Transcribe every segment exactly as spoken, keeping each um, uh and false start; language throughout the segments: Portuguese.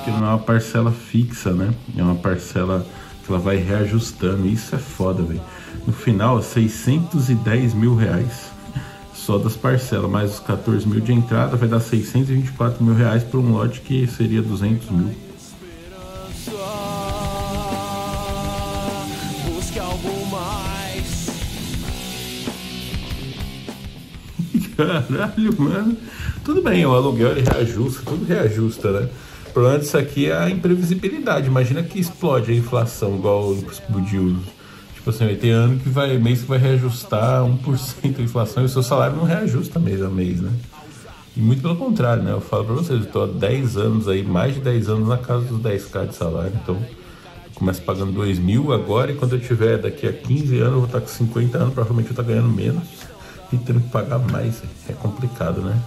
porque não é uma parcela fixa, né? É uma parcela que ela vai reajustando. Isso é foda, velho. No final, seiscentos e dez mil reais só das parcelas, mais os quatorze mil de entrada, vai dar seiscentos e vinte e quatro mil reais para um lote que seria duzentos mil. Caralho, mano. Tudo bem, o aluguel ele reajusta, tudo reajusta, né? O problema disso aqui é a imprevisibilidade. Imagina que explode a inflação, igual explodiu. Tipo assim, vai ter ano que vai, mês que vai reajustar um por cento a inflação e o seu salário não reajusta mês a mês, né? E muito pelo contrário, né? Eu falo pra vocês, eu tô há dez anos aí, mais de dez anos na casa dos dez mil de salário, então eu começo pagando dois mil agora e quando eu tiver daqui a quinze anos, eu vou estar com cinquenta anos, provavelmente eu vou estar ganhando menos e tendo que pagar mais. É complicado, né?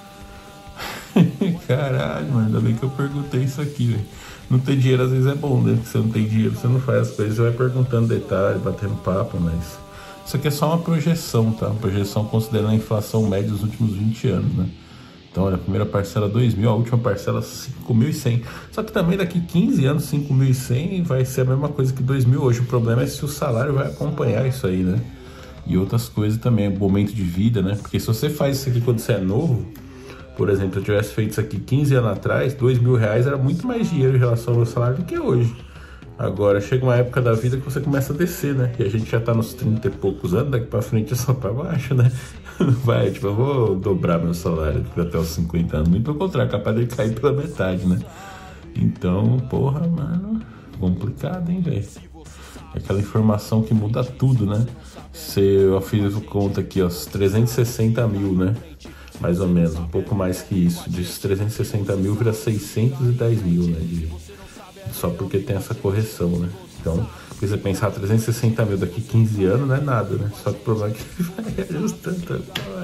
Caralho, mano, ainda bem que eu perguntei isso aqui, velho. Não ter dinheiro às vezes é bom, né? Porque você não tem dinheiro, você não faz as coisas, você vai perguntando detalhes, batendo papo, mas isso aqui é só uma projeção, tá? Uma projeção considerando a inflação média dos últimos vinte anos, né? Então, olha, a primeira parcela dois mil, a última parcela cinco mil e cem. Só que também daqui quinze anos, cinco mil e cem vai ser a mesma coisa que dois mil hoje. O problema é se o salário vai acompanhar isso aí, né? E outras coisas também, o momento de vida, né? Porque se você faz isso aqui quando você é novo, por exemplo, se eu tivesse feito isso aqui quinze anos atrás, dois mil reais era muito mais dinheiro em relação ao meu salário do que hoje. Agora, chega uma época da vida que você começa a descer, né? E a gente já tá nos trinta e poucos anos, daqui pra frente é só pra baixo, né? Vai, tipo, eu vou dobrar meu salário até os cinquenta anos. Muito pelo contrário, capaz de cair pela metade, né? Então, porra, mano, complicado, hein, velho? Aquela informação que muda tudo, né? Se eu fiz conta aqui, ó, trezentos e sessenta mil, né? Mais ou menos, um pouco mais que isso. De trezentos e sessenta mil vira seiscentos e dez mil, né? De, só porque tem essa correção, né? Então, se você pensar trezentos e sessenta mil daqui quinze anos, não é nada, né? Só que o problema é que vai ajustando.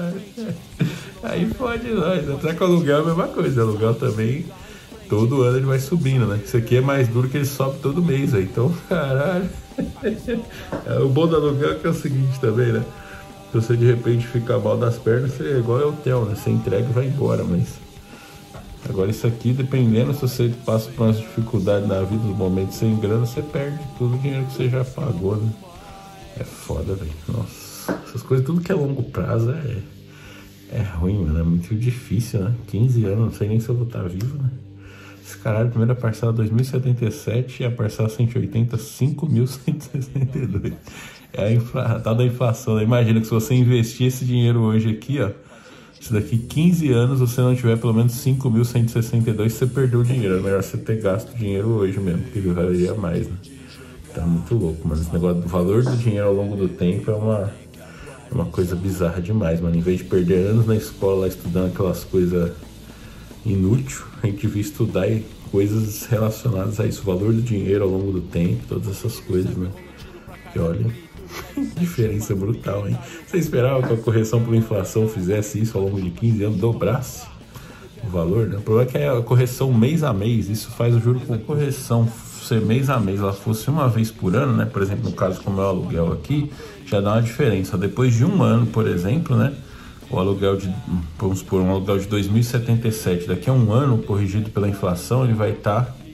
Aí pode nós. Até com o aluguel é a mesma coisa. O aluguel também, todo ano ele vai subindo, né? Isso aqui é mais duro que ele sobe todo mês, aí. Então, caralho. O bom do aluguel é que é o seguinte também, né? Se você de repente ficar mal das pernas, você é igual ao hotel, né? Você entrega e vai embora, mas... Agora isso aqui, dependendo, se você passa por umas dificuldades na vida, nos momentos sem grana, você perde todo o dinheiro que você já pagou, né? É foda, velho. Nossa, essas coisas, tudo que é longo prazo é... É ruim, mano. É muito difícil, né? quinze anos, não sei nem se eu vou estar vivo, né? Esse caralho, a primeira parcela dois mil e setenta e sete e a parcela cento e oitenta, cinco mil cento e sessenta e dois. É a, infla... a tal da inflação, né? Imagina que se você investir esse dinheiro hoje aqui, ó, se daqui quinze anos você não tiver pelo menos cinco mil cento e sessenta e dois, você perdeu o dinheiro. É melhor você ter gasto dinheiro hoje mesmo, que ele valeria mais, né? Tá muito louco, mano. Esse negócio do valor do dinheiro ao longo do tempo é uma, é uma coisa bizarra demais, mano. Em vez de perder anos na escola lá estudando aquelas coisas inúteis, a gente devia estudar coisas relacionadas a isso. O valor do dinheiro ao longo do tempo, todas essas coisas, né? Que olha... diferença brutal, hein? Você esperava que a correção por inflação fizesse isso ao longo de quinze anos, dobrasse o valor, né? O problema é que é a correção mês a mês, isso faz o juro com a correção ser mês a mês, ela fosse uma vez por ano, né? Por exemplo, no caso como é o aluguel aqui, já dá uma diferença. Depois de um ano, por exemplo, né? O aluguel de, vamos supor, um aluguel de dois mil e setenta e sete, daqui a um ano, corrigido pela inflação, ele vai estar... Tá,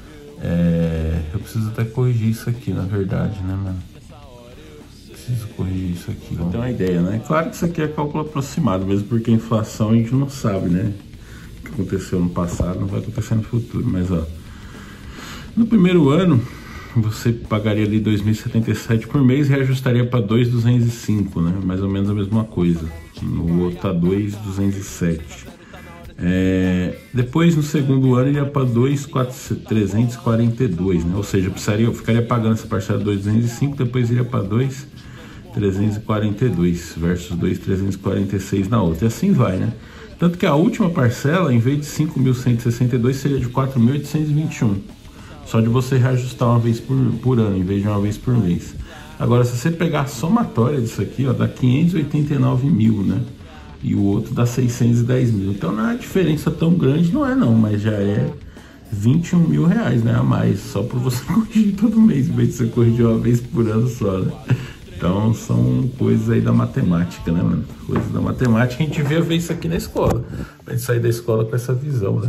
é... Eu preciso até corrigir isso aqui, na verdade, né, mano? Preciso corrigir isso aqui, pra ter uma ideia, né? Claro que isso aqui é cálculo aproximado, mesmo porque a inflação a gente não sabe, né? O que aconteceu no passado não vai acontecer no futuro, mas ó, no primeiro ano você pagaria ali dois mil e setenta e sete por mês e reajustaria para dois mil duzentos e cinco, né? Mais ou menos a mesma coisa. No outro tá dois mil duzentos e sete. É... Depois no segundo ano iria para dois mil trezentos e quarenta e dois, né? Ou seja, eu, precisaria, eu ficaria pagando essa parcela de dois mil duzentos e cinco, depois iria para dois mil trezentos e quarenta e dois versus dois mil trezentos e quarenta e seis na outra. E assim vai, né? Tanto que a última parcela, em vez de cinco mil cento e sessenta e dois, seria de quatro mil oitocentos e vinte e um. Só de você reajustar uma vez por, por ano, em vez de uma vez por mês. Agora, se você pegar a somatória disso aqui, ó, dá quinhentos e oitenta e nove mil, né? E o outro dá seiscentos e dez mil. Então não é uma diferença tão grande, não é não, mas já é vinte e um mil reais, né? A mais, só por você corrigir todo mês, em vez de você corrigir uma vez por ano só, né? Então são coisas aí da matemática, né, mano? Coisas da matemática, a gente devia ver isso aqui na escola. Pra gente sair da escola com essa visão, né?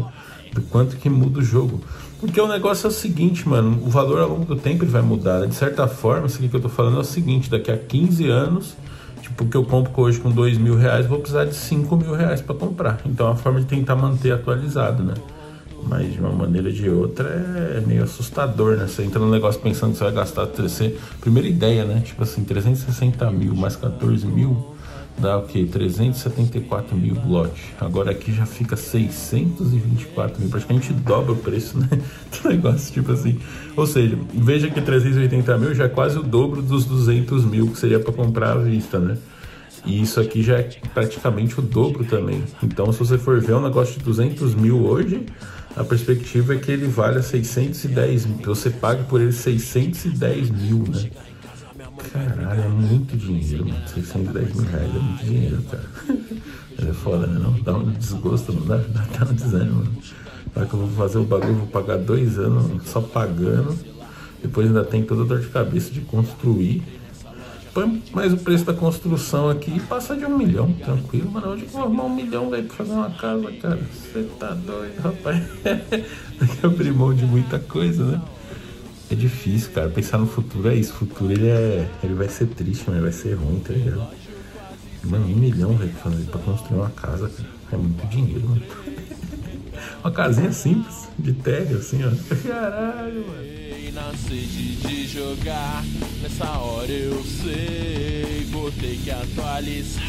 do quanto que muda o jogo. Porque o negócio é o seguinte, mano, o valor ao longo do tempo ele vai mudar, né? De certa forma, isso aqui que eu tô falando é o seguinte, daqui a quinze anos, tipo, o que eu compro hoje com dois mil reais, vou precisar de cinco mil reais para comprar. Então é uma forma de tentar manter atualizado, né? Mas de uma maneira ou de outra é meio assustador, né? Você entra no negócio pensando que você vai gastar trezentos... Primeira ideia, né? Tipo assim, trezentos e sessenta mil mais quatorze mil dá o quê? trezentos e setenta e quatro mil lote. Agora aqui já fica seiscentos e vinte e quatro mil. Praticamente dobra o preço, né? Do negócio, tipo assim. Ou seja, veja que trezentos e oitenta mil já é quase o dobro dos duzentos mil que seria para comprar à vista, né? E isso aqui já é praticamente o dobro também. Então, se você for ver um negócio de duzentos mil hoje, a perspectiva é que ele valha seiscentos e dez mil. Você paga por ele seiscentos e dez mil, né? Caralho, é muito dinheiro, mano. seiscentos e dez mil reais é muito dinheiro, cara. Mas é foda, né? Não dá um desgosto, não dá, dá, dá um desânimo, mano. Na hora que eu vou fazer o bagulho, vou pagar dois anos só pagando. Depois ainda tem toda a dor de cabeça de construir. Mas o preço da construção aqui passa de um milhão, tranquilo. Mano, hoje eu vou arrumar um milhão, velho, pra fazer uma casa, cara. Você tá doido, rapaz. Tem que abrir mão de muita coisa, né? É difícil, cara. Pensar no futuro é isso. O futuro, ele é... ele vai ser triste, mas vai ser ruim, tá ligado? Mano, um milhão, velho, pra fazer pra construir uma casa, cara. É muito dinheiro, mano. Uma casinha simples, de térreo, assim, ó. Caralho, mano. Na sede de jogar, nessa hora eu sei, vou ter que atualizar.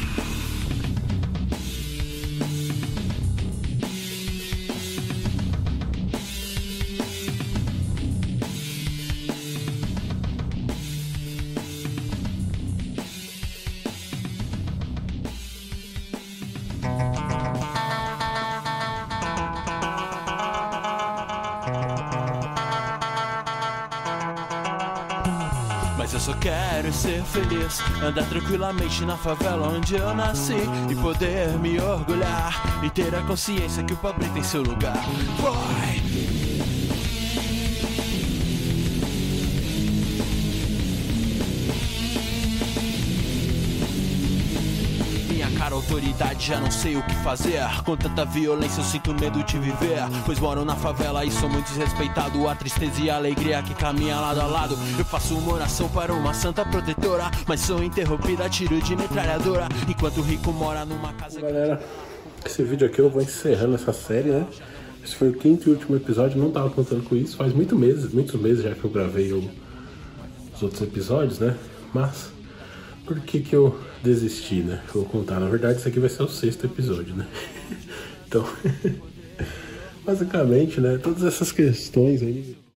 Mas eu só quero ser feliz, andar tranquilamente na favela onde eu nasci e poder me orgulhar e ter a consciência que o pobre tem seu lugar. Boy! Cara, autoridade, já não sei o que fazer. Com tanta violência eu sinto medo de viver, pois moro na favela e sou muito desrespeitado. A tristeza e a alegria que caminha lado a lado. Eu faço uma oração para uma santa protetora, mas sou interrompida a tiro de metralhadora, enquanto o rico mora numa casa. Galera, esse vídeo aqui eu vou encerrando essa série, né? Esse foi o quinto e último episódio, não tava contando com isso. Faz muitos meses, muitos meses já que eu gravei o, os outros episódios, né? Mas por que que eu desisti, né? Vou contar, na verdade isso aqui vai ser o sexto episódio, né? Então, basicamente, né? Todas essas questões aí